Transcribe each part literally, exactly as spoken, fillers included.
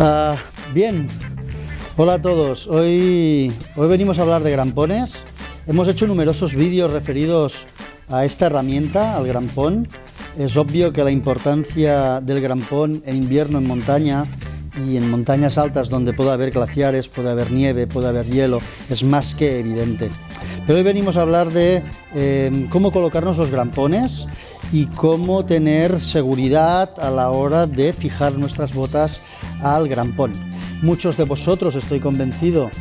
Uh, bien, hola a todos. Hoy, hoy venimos a hablar de grampones. Hemos hecho numerosos vídeos referidos a esta herramienta, al grampón. Es obvio que la importancia del grampón en invierno en montaña y en montañas altas donde puede haber glaciares, puede haber nieve, puede haber hielo, es más que evidente. Pero hoy venimos a hablar de eh, cómo colocarnos los grampones y cómo tener seguridad a la hora de fijar nuestras botas al grampón. Muchos de vosotros, estoy convencido,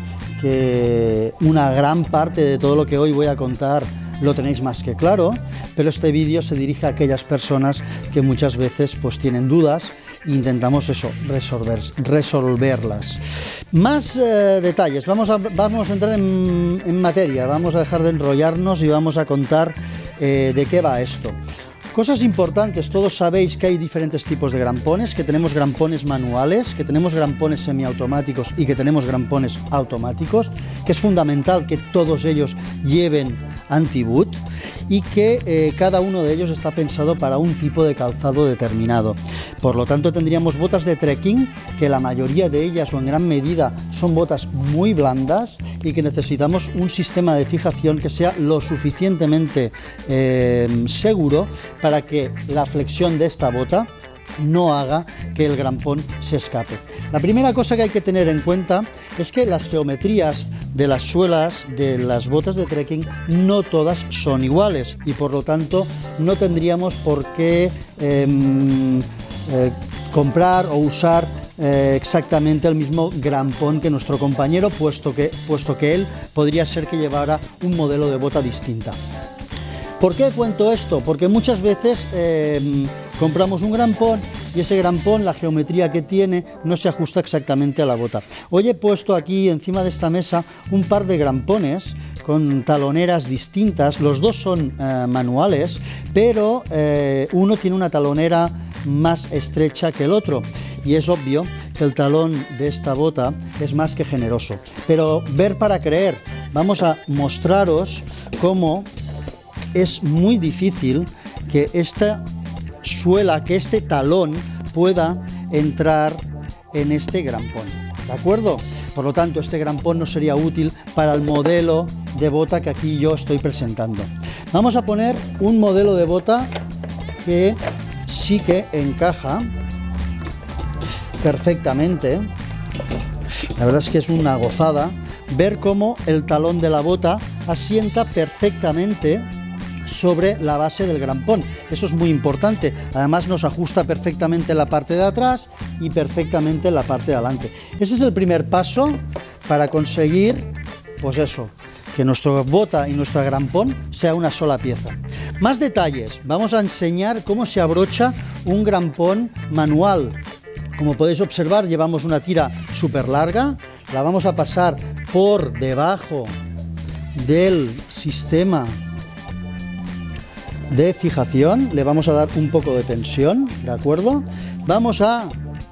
que una gran parte de todo lo que hoy voy a contar lo tenéis más que claro, pero este vídeo se dirige a aquellas personas que muchas veces pues tienen dudas e intentamos eso, resolver, resolverlas. Más eh, detalles, vamos a, vamos a entrar en, en materia, vamos a dejar de enrollarnos y vamos a contar eh, de qué va esto. Cosas importantes, todos sabéis que hay diferentes tipos de grampones, que tenemos grampones manuales, que tenemos grampones semiautomáticos y que tenemos grampones automáticos, que es fundamental que todos ellos lleven anti-boot y que eh, cada uno de ellos está pensado para un tipo de calzado determinado. Por lo tanto, tendríamos botas de trekking, que la mayoría de ellas o en gran medida son botas muy blandas y que necesitamos un sistema de fijación que sea lo suficientemente eh, seguro para que la flexión de esta bota no haga que el grampón se escape. La primera cosa que hay que tener en cuenta es que las geometrías de las suelas de las botas de trekking no todas son iguales y por lo tanto no tendríamos por qué eh, eh, comprar o usar eh, exactamente el mismo grampón que nuestro compañero, puesto que, puesto que él podría ser que llevara un modelo de bota distinta. ¿Por qué cuento esto? Porque muchas veces eh, compramos un grampón y ese grampón, la geometría que tiene, no se ajusta exactamente a la bota. Hoy he puesto aquí encima de esta mesa un par de grampones con taloneras distintas. Los dos son eh, manuales, pero eh, uno tiene una talonera más estrecha que el otro. Y es obvio que el talón de esta bota es más que generoso. Pero ver para creer, vamos a mostraros cómo es muy difícil que esta suela, que este talón pueda entrar en este grampón, ¿de acuerdo? Por lo tanto, este grampón no sería útil para el modelo de bota que aquí yo estoy presentando. Vamos a poner un modelo de bota que sí que encaja perfectamente. La verdad es que es una gozada ver cómo el talón de la bota asienta perfectamente sobre la base del grampón. Eso es muy importante. Además nos ajusta perfectamente la parte de atrás y perfectamente la parte de adelante. Ese es el primer paso para conseguir, pues eso, que nuestra bota y nuestro grampón sea una sola pieza. Más detalles. Vamos a enseñar cómo se abrocha un grampón manual. Como podéis observar, llevamos una tira súper larga. La vamos a pasar por debajo del sistema de fijación, le vamos a dar un poco de tensión, ¿de acuerdo? Vamos a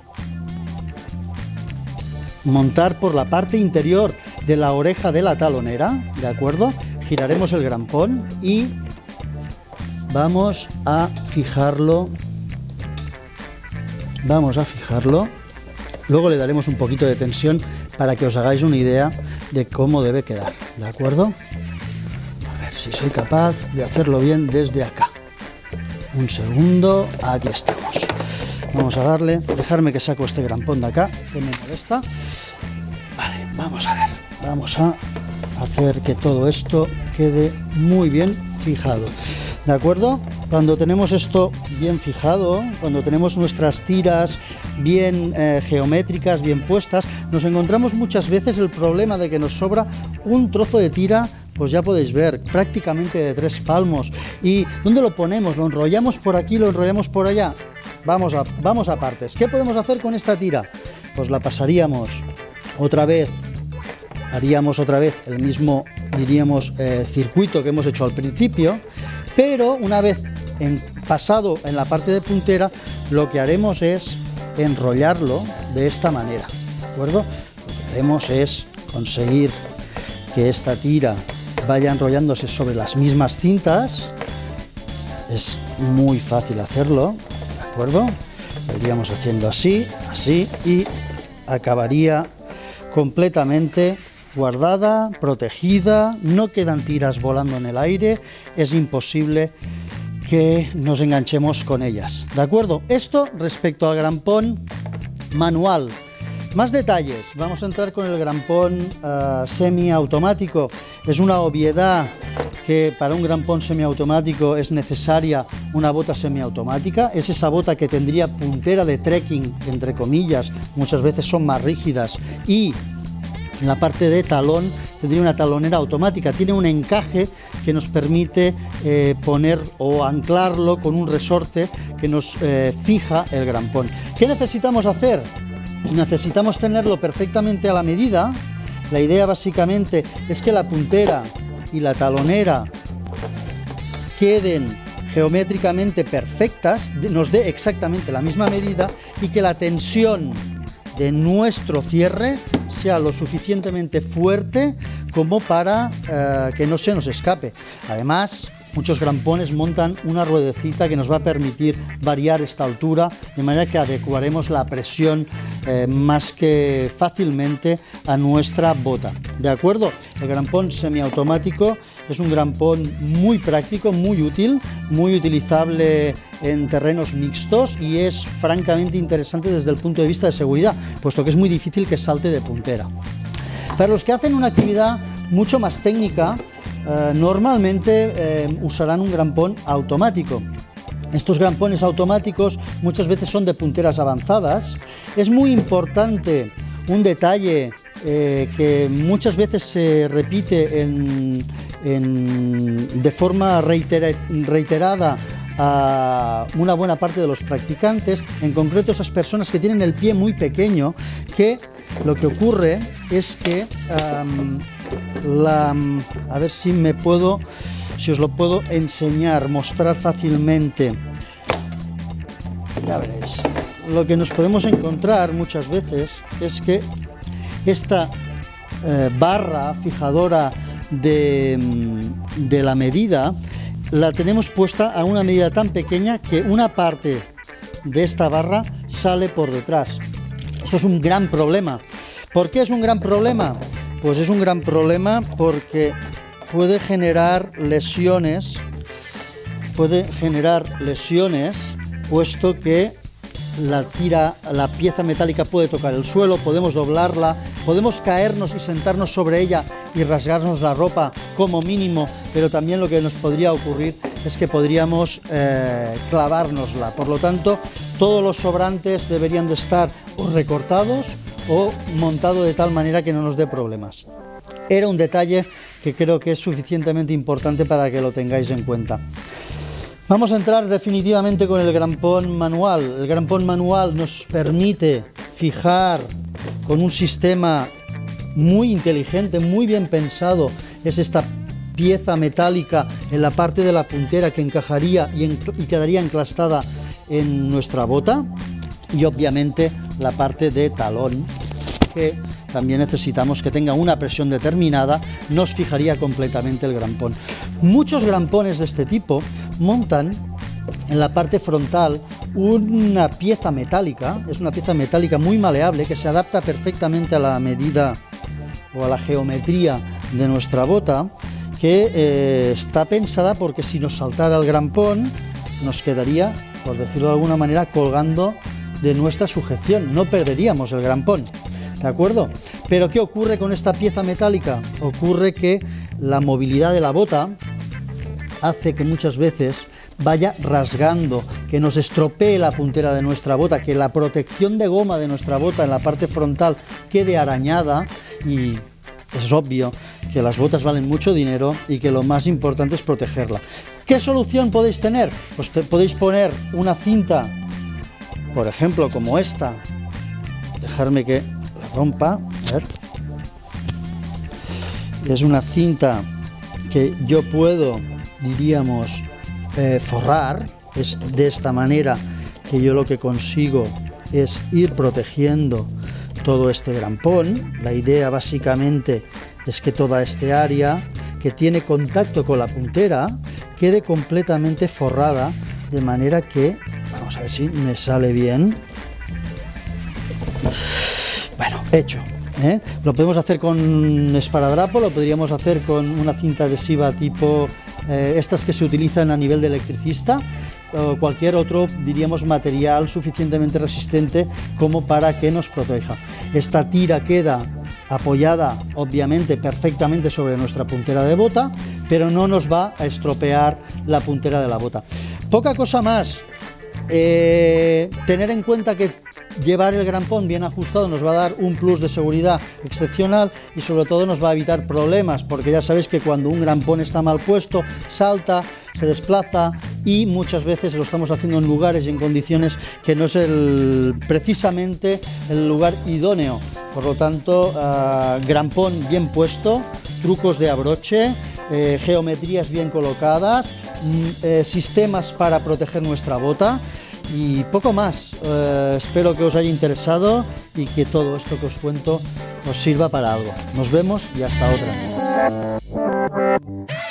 montar por la parte interior de la oreja de la talonera, ¿de acuerdo? Giraremos el grampón y vamos a fijarlo, vamos a fijarlo, luego le daremos un poquito de tensión para que os hagáis una idea de cómo debe quedar, ¿de acuerdo? Si soy capaz de hacerlo bien desde acá. Un segundo, aquí estamos. Vamos a darle, dejarme que saco este grampón de acá, que me molesta. Vale, vamos a ver. Vamos a hacer que todo esto quede muy bien fijado. ¿De acuerdo? Cuando tenemos esto bien fijado, cuando tenemos nuestras tiras bien eh, geométricas, bien puestas, nos encontramos muchas veces el problema de que nos sobra un trozo de tira. Pues ya podéis ver, prácticamente de tres palmos. ¿Y dónde lo ponemos? ¿Lo enrollamos por aquí, lo enrollamos por allá? Vamos a, vamos a partes. ¿Qué podemos hacer con esta tira? Pues la pasaríamos otra vez, haríamos otra vez el mismo, diríamos, eh, circuito que hemos hecho al principio, pero una vez en, pasado en la parte de puntera, lo que haremos es enrollarlo de esta manera, ¿de acuerdo? Lo que haremos es conseguir que esta tira vaya enrollándose sobre las mismas cintas. Es muy fácil hacerlo, ¿de acuerdo? Lo iríamos haciendo así, así y acabaría completamente guardada, protegida, no quedan tiras volando en el aire, es imposible que nos enganchemos con ellas, ¿de acuerdo? Esto respecto al grampón manual. Más detalles, vamos a entrar con el grampón uh, semiautomático. Es una obviedad que para un grampón semiautomático es necesaria una bota semiautomática. Es esa bota que tendría puntera de trekking, entre comillas, muchas veces son más rígidas, y en la parte de talón tendría una talonera automática. Tiene un encaje que nos permite eh, poner o anclarlo con un resorte que nos eh, fija el grampón. ¿Qué necesitamos hacer? Necesitamos tenerlo perfectamente a la medida. La idea básicamente es que la puntera y la talonera queden geométricamente perfectas, nos dé exactamente la misma medida, y que la tensión de nuestro cierre sea lo suficientemente fuerte como para eh, que no se nos escape. Además, muchos grampones montan una ruedecita que nos va a permitir variar esta altura, de manera que adecuaremos la presión eh, más que fácilmente a nuestra bota. ¿De acuerdo? El grampón semiautomático es un grampón muy práctico, muy útil, muy utilizable en terrenos mixtos, y es francamente interesante desde el punto de vista de seguridad, puesto que es muy difícil que salte de puntera. Para los que hacen una actividad mucho más técnica, eh, normalmente eh, usarán un grampón automático. Estos grampones automáticos muchas veces son de punteras avanzadas. Es muy importante un detalle eh, que muchas veces se repite en, en, de forma reitera, reiterada a una buena parte de los practicantes, en concreto esas personas que tienen el pie muy pequeño, que lo que ocurre es que um, la, a ver si me puedo, si os lo puedo enseñar, mostrar fácilmente. Ya veréis. Lo que nos podemos encontrar muchas veces es que esta eh, barra fijadora de, de la medida la tenemos puesta a una medida tan pequeña que una parte de esta barra sale por detrás. Eso es un gran problema. ¿Por qué es un gran problema? Pues es un gran problema porque puede generar lesiones, puede generar lesiones, puesto que la tira, la pieza metálica puede tocar el suelo, podemos doblarla, podemos caernos y sentarnos sobre ella y rasgarnos la ropa como mínimo, pero también lo que nos podría ocurrir es que podríamos eh, clavárnosla. Por lo tanto, todos los sobrantes deberían de estar o recortados o montados de tal manera que no nos dé problemas. Era un detalle que creo que es suficientemente importante para que lo tengáis en cuenta. Vamos a entrar definitivamente con el grampón manual. El grampón manual nos permite fijar con un sistema muy inteligente, muy bien pensado. Es esta pieza metálica en la parte de la puntera que encajaría y, en, y quedaría enclastada en nuestra bota, y obviamente la parte de talón, que también necesitamos que tenga una presión determinada, nos fijaría completamente el grampón. Muchos grampones de este tipo montan en la parte frontal una pieza metálica, es una pieza metálica muy maleable que se adapta perfectamente a la medida o a la geometría de nuestra bota, que eh, está pensada porque si nos saltara el grampón nos quedaría, por decirlo de alguna manera, colgando de nuestra sujeción, no perderíamos el grampón. ¿De acuerdo? Pero ¿qué ocurre con esta pieza metálica? Ocurre que la movilidad de la bota hace que muchas veces vaya rasgando, que nos estropee la puntera de nuestra bota, que la protección de goma de nuestra bota en la parte frontal quede arañada, y es obvio que las botas valen mucho dinero y que lo más importante es protegerla. ¿Qué solución podéis tener? Pues te, podéis poner una cinta, por ejemplo, como esta. Dejarme que la rompa. A ver. Es una cinta que yo puedo, diríamos, eh, forrar. Es de esta manera que yo lo que consigo es ir protegiendo todo este grampón. La idea básicamente es que toda este área que tiene contacto con la puntera quede completamente forrada, de manera que, vamos a ver si me sale bien. Bueno, hecho. ¿eh? Lo podemos hacer con esparadrapo, lo podríamos hacer con una cinta adhesiva tipo eh, estas que se utilizan a nivel de electricista, o cualquier otro, diríamos, material suficientemente resistente como para que nos proteja. Esta tira queda apoyada, obviamente, perfectamente sobre nuestra puntera de bota, pero no nos va a estropear la puntera de la bota. Poca cosa más. Eh, tener en cuenta que llevar el grampón bien ajustado nos va a dar un plus de seguridad excepcional y sobre todo nos va a evitar problemas, porque ya sabéis que cuando un grampón está mal puesto, salta, se desplaza y muchas veces lo estamos haciendo en lugares y en condiciones que no es el, precisamente el lugar idóneo. Por lo tanto, uh, grampón bien puesto, trucos de abroche, eh, geometrías bien colocadas, eh, sistemas para proteger nuestra bota y poco más. Eh, espero que os haya interesado y que todo esto que os cuento os sirva para algo. Nos vemos y hasta otra.